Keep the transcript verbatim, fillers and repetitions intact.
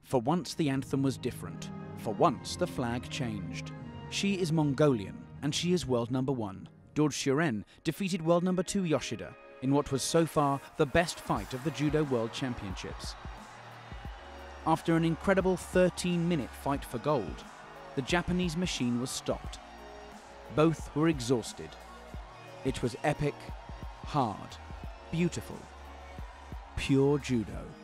For once the anthem was different. For once the flag changed. She is Mongolian and she is world number one. Dorje Sheren defeated world number two Yoshida in what was so far the best fight of the Judo World Championships. After an incredible thirteen minute fight for gold, the Japanese machine was stopped. Both were exhausted. It was epic, hard, beautiful, pure judo.